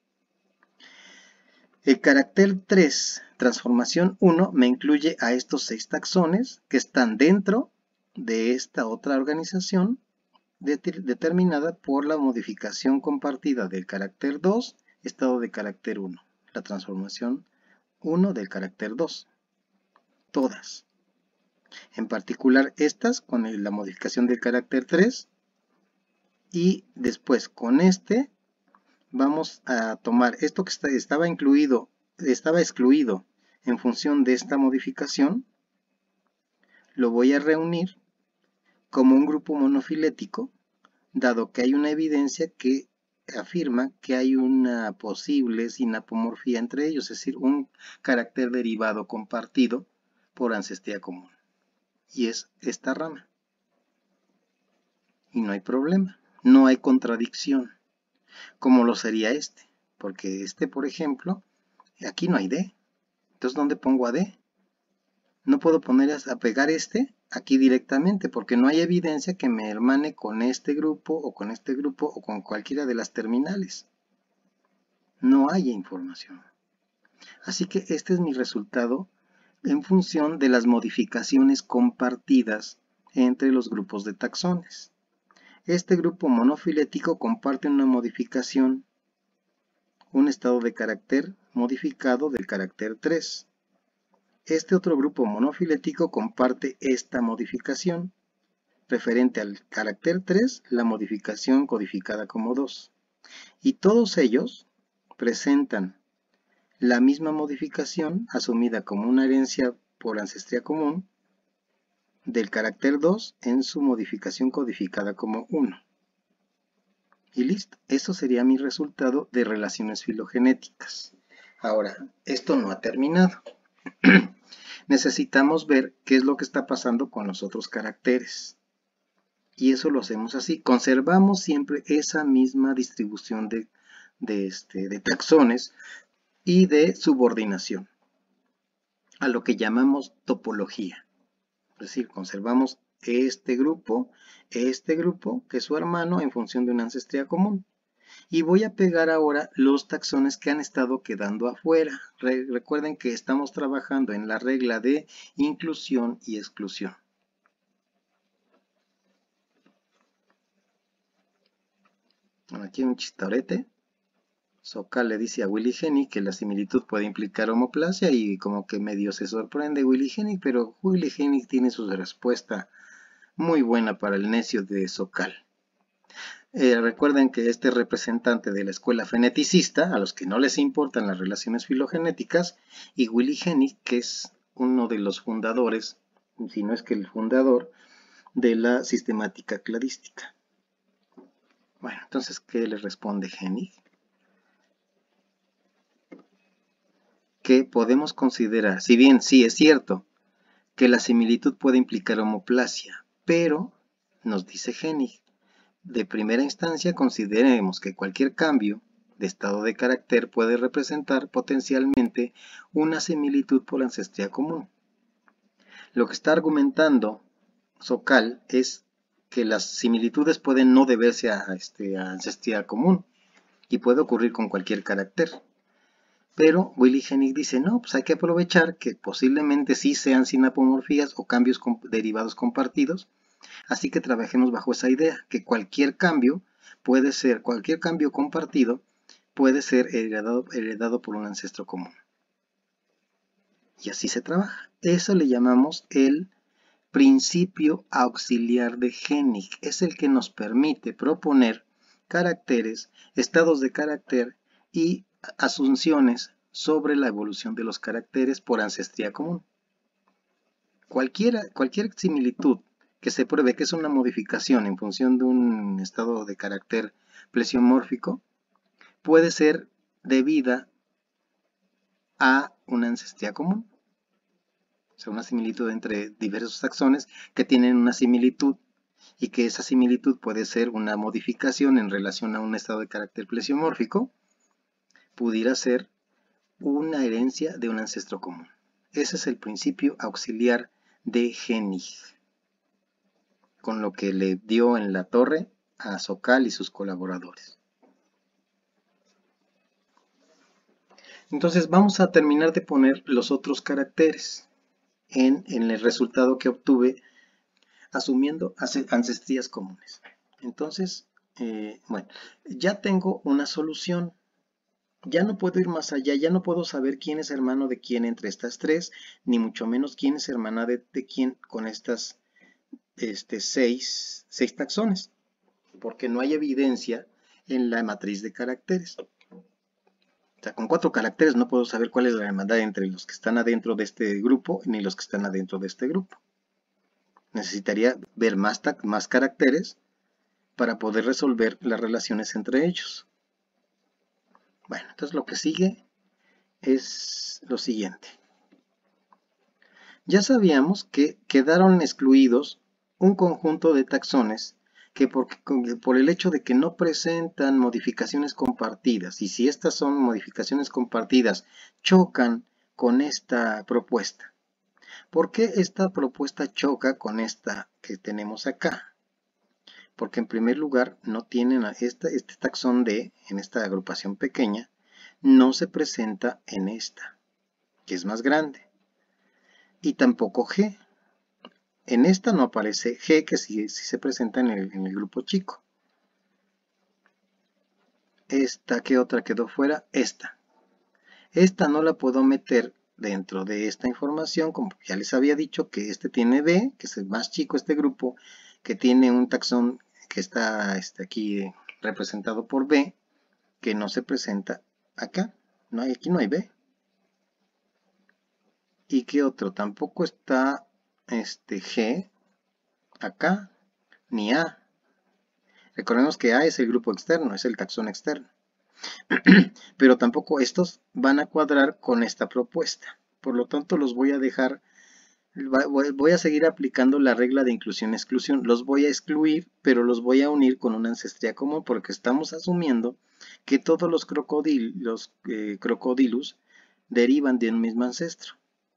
El carácter 3, transformación 1, me incluye a estos 6 taxones que están dentro de esta otra organización determinada por la modificación compartida del carácter 2, estado de carácter 1, la transformación 1 del carácter 2. Todas. En particular estas con la modificación del carácter 3 y después con vamos a tomar esto que estaba excluido en función de esta modificación, lo voy a reunir como un grupo monofilético, dado que hay una evidencia que afirma que hay una posible sinapomorfía entre ellos, es decir, un carácter derivado compartido por ancestría común. Y es esta rama. Y no hay problema, no hay contradicción, como lo sería porque por ejemplo, aquí no hay D. Entonces, ¿dónde pongo a D? No puedo poner a pegar aquí directamente porque no hay evidencia que me hermane con este grupo o con cualquiera de las terminales. no haya información. Así que este es mi resultado en función de las modificaciones compartidas entre los grupos de taxones. Este grupo monofilético comparte una modificación, un estado de carácter modificado del carácter 3. Este otro grupo monofilético comparte esta modificación, referente al carácter 3, la modificación codificada como 2. Y todos ellos presentan la misma modificación asumida como una herencia por ancestría común del carácter 2 en su modificación codificada como 1. Y listo, eso sería mi resultado de relaciones filogenéticas. Ahora, esto no ha terminado. Necesitamos ver qué es lo que está pasando con los otros caracteres. Y eso lo hacemos así. Conservamos siempre esa misma distribución de taxones y de subordinación, a lo que llamamos topología. Es decir, conservamos este grupo, que es su hermano, en función de una ancestría común. Y voy a pegar ahora los taxones que han estado quedando afuera. Recuerden que estamos trabajando en la regla de inclusión y exclusión. Aquí hay un chistorete. Socal le dice a Willy Hennig que la similitud puede implicar homoplasia y como que medio se sorprende Willy Hennig, pero Willy Hennig tiene su respuesta muy buena para el necio de Socal. Recuerden que este representante de la escuela feneticista, a los que no les importan las relaciones filogenéticas, y Willy Hennig, que es uno de los fundadores, si no es que el fundador, de la sistemática cladística. Bueno, entonces, ¿qué le responde Hennig? Que podemos considerar, si bien sí es cierto que la similitud puede implicar homoplasia, pero, nos dice Hennig, de primera instancia consideremos que cualquier cambio de estado de carácter puede representar potencialmente una similitud por ancestría común. Lo que está argumentando Socal es que las similitudes pueden no deberse a ancestría común y puede ocurrir con cualquier carácter. Pero Willy Hennig dice, no, pues hay que aprovechar que posiblemente sí sean sinapomorfías o cambios derivados compartidos, así que trabajemos bajo esa idea, que cualquier cambio compartido puede ser heredado por un ancestro común. Y así se trabaja. Eso le llamamos el principio auxiliar de Hennig. Es el que nos permite proponer caracteres, estados de carácter y asunciones sobre la evolución de los caracteres por ancestría común. Cualquier similitud que se pruebe que es una modificación en función de un estado de carácter plesiomórfico puede ser debida a una ancestría común. O sea, una similitud entre diversos taxones que tienen una similitud y que esa similitud puede ser una modificación en relación a un estado de carácter plesiomórfico, pudiera ser una herencia de un ancestro común. Ese es el principio auxiliar de Hennig, con lo que le dio en la torre a Socal y sus colaboradores. Entonces vamos a terminar de poner los otros caracteres en el resultado que obtuve asumiendo ancestrías comunes. Entonces, bueno, ya tengo una solución. Ya no puedo ir más allá, ya no puedo saber quién es hermano de quién entre estas tres, ni mucho menos quién es hermana de quién con estas seis taxones, porque no hay evidencia en la matriz de caracteres. O sea, con 4 caracteres no puedo saber cuál es la hermandad entre los que están adentro de este grupo ni los que están adentro de este grupo. Necesitaría ver más caracteres para poder resolver las relaciones entre ellos. Bueno, entonces lo que sigue es lo siguiente. Ya sabíamos que quedaron excluidos un conjunto de taxones que por el hecho de que no presentan modificaciones compartidas, y si estas son modificaciones compartidas, chocan con esta propuesta. ¿Por qué esta propuesta choca con esta que tenemos acá? Porque en primer lugar no tienen este taxón D, en esta agrupación pequeña, no se presenta en esta, que es más grande. Y tampoco G. En esta no aparece G, que sí se presenta en el grupo chico. Esta, ¿qué otra quedó fuera? Esta. Esta no la puedo meter dentro de esta información, como ya les había dicho que este tiene B, que es el más chico este grupo, que tiene un taxón que está aquí representado por B, que no se presenta acá. No hay, aquí no hay B. ¿Y qué otro? Tampoco está G acá, ni A. Recordemos que A es el grupo externo, es el taxón externo. Pero tampoco estos van a cuadrar con esta propuesta. Por lo tanto, los voy a dejar, voy a seguir aplicando la regla de inclusión-exclusión. Los voy a excluir, pero los voy a unir con una ancestría común, porque estamos asumiendo que todos los crocodilus derivan de un mismo ancestro.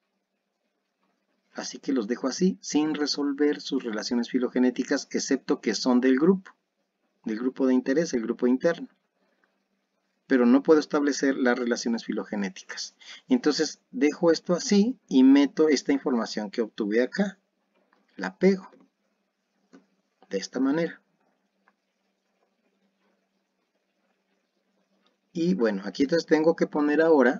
Así que los dejo así, sin resolver sus relaciones filogenéticas, excepto que son del grupo de interés, el grupo interno. Pero no puedo establecer las relaciones filogenéticas. Entonces dejo esto así y meto esta información que obtuve acá. La pego de esta manera. Y bueno, aquí entonces tengo que poner ahora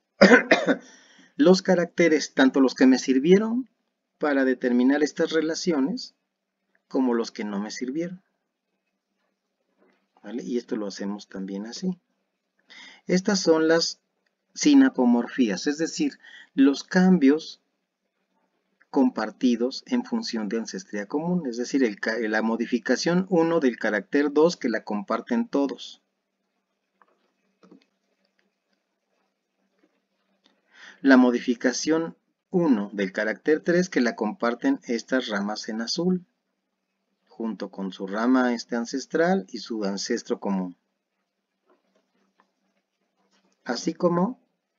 los caracteres, tanto los que me sirvieron para determinar estas relaciones, como los que no me sirvieron. ¿Vale? Y esto lo hacemos también así. Estas son las sinapomorfías, es decir, los cambios compartidos en función de ancestría común, es decir, la modificación 1 del carácter 2 que la comparten todos. La modificación 1 del carácter 3 que la comparten estas ramas en azul, junto con su rama ancestral y su ancestro común. Así como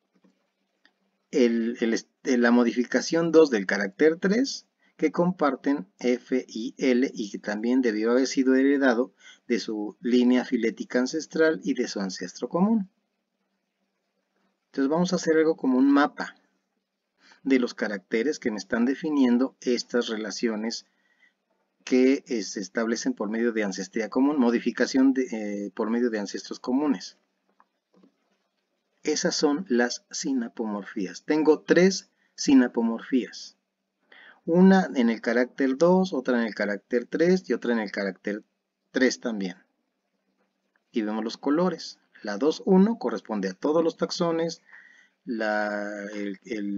la modificación 2 del carácter 3 que comparten F y L y que también debió haber sido heredado de su línea filética ancestral y de su ancestro común. Entonces vamos a hacer algo como un mapa de los caracteres que me están definiendo estas relaciones que se establecen por medio de ancestría común, modificación por medio de ancestros comunes. Esas son las sinapomorfías. Tengo 3 sinapomorfías. Una en el carácter 2, otra en el carácter 3 y otra en el carácter 3 también. Y vemos los colores. La 2.1 corresponde a todos los taxones. El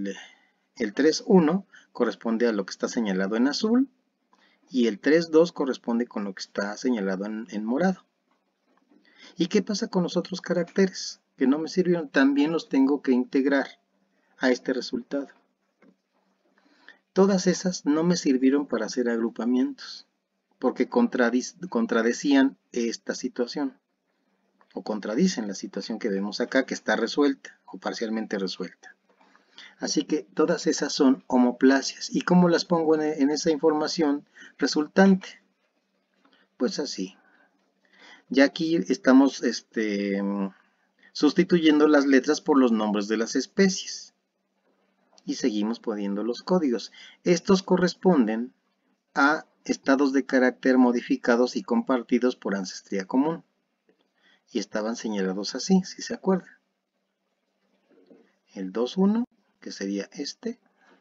3.1 corresponde a lo que está señalado en azul. Y el 3.2 corresponde con lo que está señalado en morado. ¿Y qué pasa con los otros caracteres que no me sirvieron? También los tengo que integrar a este resultado. Todas esas no me sirvieron para hacer agrupamientos, porque contradecían esta situación, o contradicen la situación que vemos acá, que está resuelta, o parcialmente resuelta. Así que todas esas son homoplasias. ¿Y cómo las pongo en esa información resultante? Pues así. Ya aquí estamos sustituyendo las letras por los nombres de las especies. Y seguimos poniendo los códigos. Estos corresponden a estados de carácter modificados y compartidos por ancestría común. Y estaban señalados así, si se acuerdan. El 2.1, que sería este.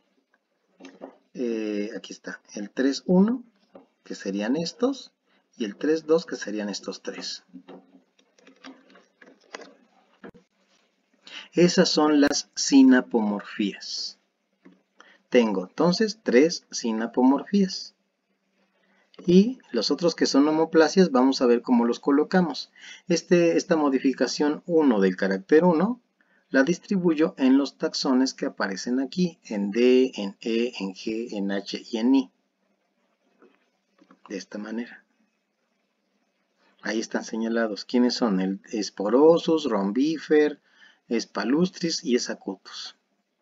Aquí está. El 3.1, que serían estos. Y el 3.2, que serían estos tres. Esas son las sinapomorfías. Tengo entonces 3 sinapomorfías. Y los otros que son homoplasias, vamos a ver cómo los colocamos. Esta modificación 1 del carácter 1, la distribuyo en los taxones que aparecen aquí, en D, en E, en G, en H y en I. De esta manera. Ahí están señalados. ¿Quiénes son? El Sporosus, Rombifer, Spalustris y Sacutus.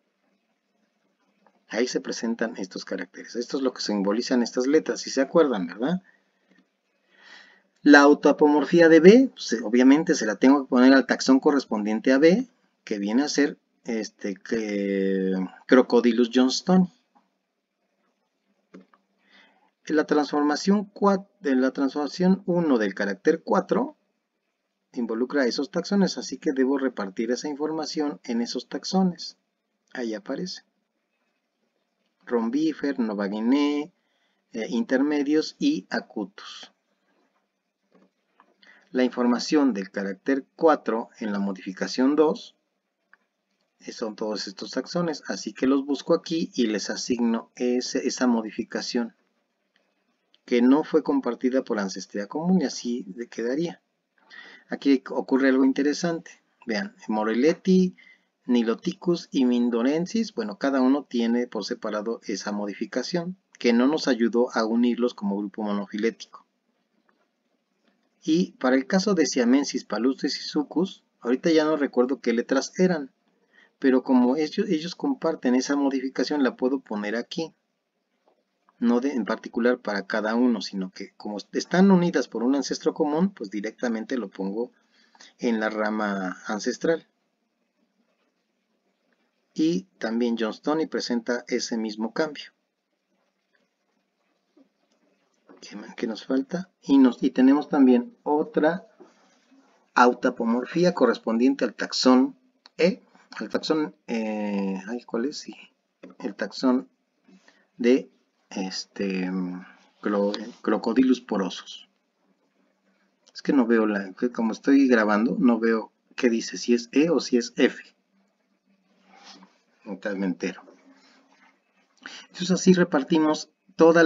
Ahí se presentan estos caracteres. Esto es lo que simbolizan estas letras, si se acuerdan, ¿verdad? La autoapomorfía de B, pues, obviamente se la tengo que poner al taxón correspondiente a B, que viene a ser Crocodylus johnstoni. La transformación 1 del carácter 4 involucra a esos taxones, así que debo repartir esa información en esos taxones. Ahí aparece. Rombifer, Novaginea, intermedios y acutus. La información del carácter 4 en la modificación 2 son todos estos taxones, así que los busco aquí y les asigno esa modificación que no fue compartida por ancestría común y así quedaría. Aquí ocurre algo interesante. Vean, Morelletti, Niloticus y Mindonensis, bueno, cada uno tiene por separado esa modificación que no nos ayudó a unirlos como grupo monofilético. Y para el caso de Siamensis, Palustris y Sucus, ahorita ya no recuerdo qué letras eran, pero como ellos comparten esa modificación, la puedo poner aquí. No en particular para cada uno, sino que como están unidas por un ancestro común, pues directamente lo pongo en la rama ancestral. Y también johnstoni presenta ese mismo cambio. ¿Qué nos falta? Y tenemos también otra autapomorfía correspondiente al taxón E, al taxón, ¿cuál es? Sí, el taxón de Crocodylus porosus. Es que no veo como estoy grabando, no veo qué dice, si es E o si es F. Entonces me entero. Entonces así repartimos todas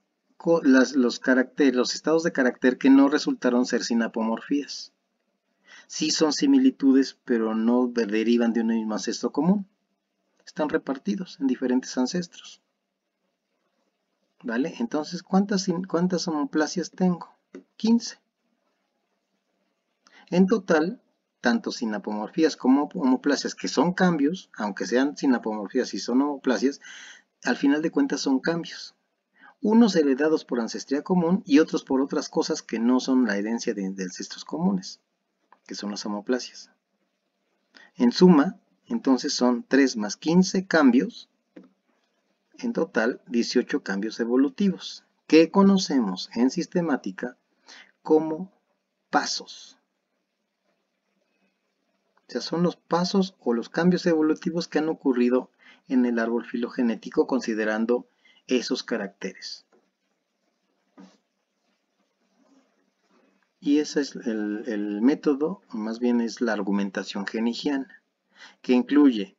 los estados de carácter que no resultaron ser sinapomorfías. Sí son similitudes, pero no derivan de un mismo ancestro común. Están repartidos en diferentes ancestros. ¿Vale? Entonces, ¿cuántas homoplasias tengo? 15. En total, tanto sinapomorfías como homoplasias, que son cambios, aunque sean sinapomorfías y son homoplasias, al final de cuentas son cambios. Unos heredados por ancestría común y otros por otras cosas que no son la herencia de ancestros comunes, que son las homoplasias. En suma, entonces son 3 más 15 cambios, en total 18 cambios evolutivos, que conocemos en sistemática como pasos. O sea, son los pasos o los cambios evolutivos que han ocurrido en el árbol filogenético considerando esos caracteres. Y ese es el método, más bien es la argumentación genigiana, que incluye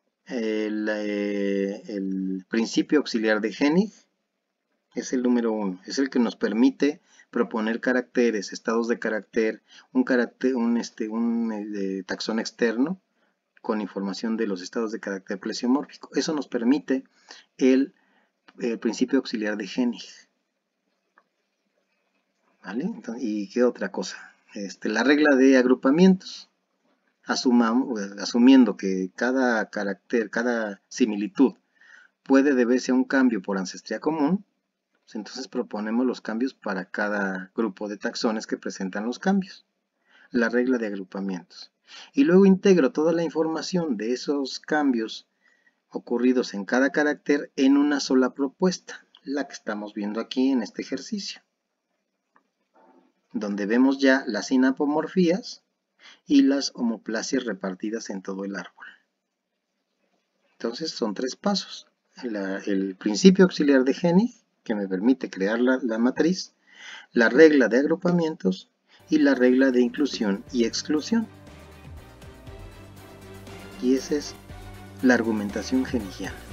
el principio auxiliar de Hennig, es el número 1, es el que nos permite proponer caracteres, estados de carácter, un taxón externo con información de los estados de carácter plesiomórfico. Eso nos permite el principio auxiliar de Hennig. ¿Vale? Entonces, ¿y qué otra cosa? La regla de agrupamientos. Asumiendo que cada carácter, cada similitud puede deberse a un cambio por ancestría común, pues entonces proponemos los cambios para cada grupo de taxones que presentan los cambios. La regla de agrupamientos. Y luego integro toda la información de esos cambios ocurridos en cada carácter en una sola propuesta, la que estamos viendo aquí en este ejercicio, donde vemos ya las sinapomorfías y las homoplasias repartidas en todo el árbol. Entonces son 3 pasos. El principio auxiliar de Hennig, que me permite crear la matriz, la regla de agrupamientos y la regla de inclusión y exclusión. Y esa es la argumentación henigiana.